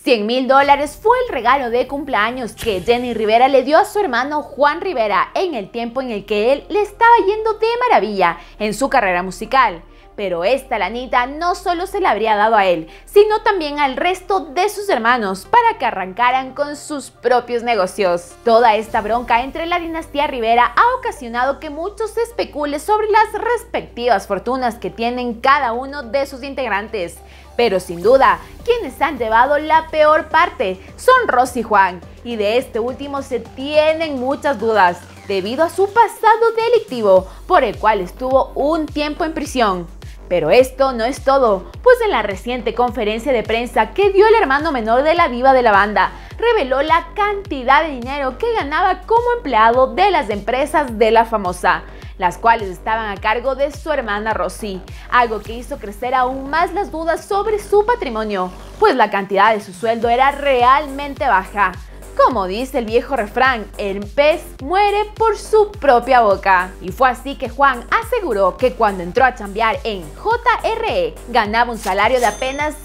$100,000 fue el regalo de cumpleaños que Jenny Rivera le dio a su hermano Juan Rivera en el tiempo en el que él le estaba yendo de maravilla en su carrera musical. Pero esta lanita no solo se la habría dado a él, sino también al resto de sus hermanos para que arrancaran con sus propios negocios. Toda esta bronca entre la dinastía Rivera ha ocasionado que muchos especulen sobre las respectivas fortunas que tienen cada uno de sus integrantes. Pero sin duda, quienes han llevado la peor parte son Rosy y Juan, y de este último se tienen muchas dudas, debido a su pasado delictivo, por el cual estuvo un tiempo en prisión. Pero esto no es todo, pues en la reciente conferencia de prensa que dio el hermano menor de la diva de la banda, reveló la cantidad de dinero que ganaba como empleado de las empresas de la famosa, las cuales estaban a cargo de su hermana Rosy, algo que hizo crecer aún más las dudas sobre su patrimonio, pues la cantidad de su sueldo era realmente baja. Como dice el viejo refrán, el pez muere por su propia boca. Y fue así que Juan aseguró que cuando entró a chambear en JRE ganaba un salario de apenas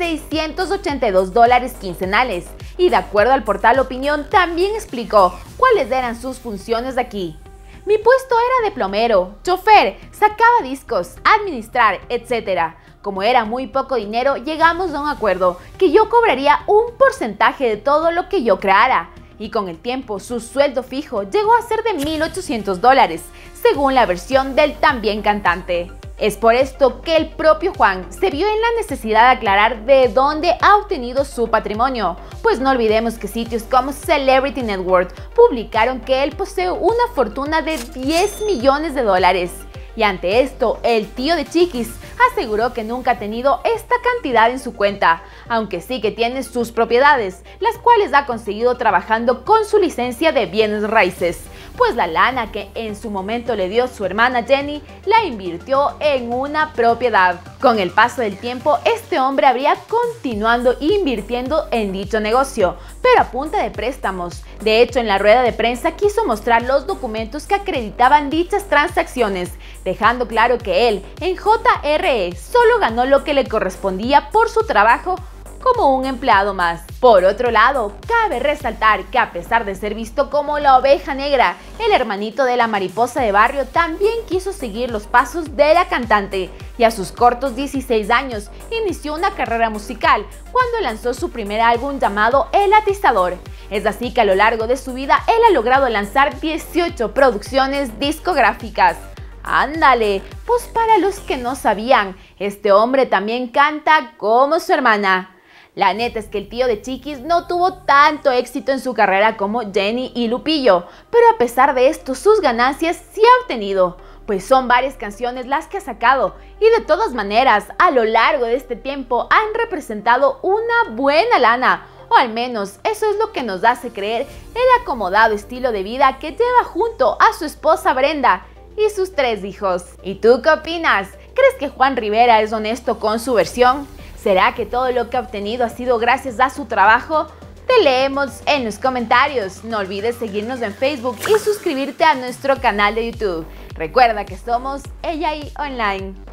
$682 quincenales. Y de acuerdo al portal Opinión también explicó cuáles eran sus funciones aquí. Mi puesto era de plomero, chofer, sacaba discos, administrar, etc. Como era muy poco dinero, llegamos a un acuerdo que yo cobraría un porcentaje de todo lo que yo creara. Y con el tiempo su sueldo fijo llegó a ser de $1,800, según la versión del también cantante. Es por esto que el propio Juan se vio en la necesidad de aclarar de dónde ha obtenido su patrimonio, pues no olvidemos que sitios como Celebrity Network publicaron que él posee una fortuna de $10 millones. Y ante esto, el tío de Chiquis aseguró que nunca ha tenido esta cantidad en su cuenta, aunque sí que tiene sus propiedades, las cuales ha conseguido trabajando con su licencia de bienes raíces, pues la lana que en su momento le dio su hermana Jenny la invirtió en una propiedad. Con el paso del tiempo, este hombre habría continuado invirtiendo en dicho negocio, pero a punta de préstamos. De hecho, en la rueda de prensa quiso mostrar los documentos que acreditaban dichas transacciones, dejando claro que él en JRE solo ganó lo que le correspondía por su trabajo como un empleado más. Por otro lado, cabe resaltar que a pesar de ser visto como la oveja negra, el hermanito de la mariposa de barrio también quiso seguir los pasos de la cantante y a sus cortos 16 años inició una carrera musical cuando lanzó su primer álbum llamado El Atizador. Es así que a lo largo de su vida él ha logrado lanzar 18 producciones discográficas. ¡Ándale! Pues para los que no sabían, este hombre también canta como su hermana. La neta es que el tío de Chiquis no tuvo tanto éxito en su carrera como Jenny y Lupillo, pero a pesar de esto sus ganancias sí ha obtenido, pues son varias canciones las que ha sacado y de todas maneras a lo largo de este tiempo han representado una buena lana, o al menos eso es lo que nos hace creer el acomodado estilo de vida que lleva junto a su esposa Brenda y sus 3 hijos. ¿Y tú qué opinas? ¿Crees que Juan Rivera es honesto con su versión? ¿Será que todo lo que ha obtenido ha sido gracias a su trabajo? Te leemos en los comentarios. No olvides seguirnos en Facebook y suscribirte a nuestro canal de YouTube. Recuerda que somos Ella y Online.